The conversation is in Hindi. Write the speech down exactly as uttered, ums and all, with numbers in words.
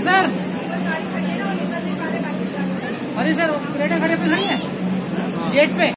सर, अरे सर क्रेटा खड़े पे खड़ी है गेट पे।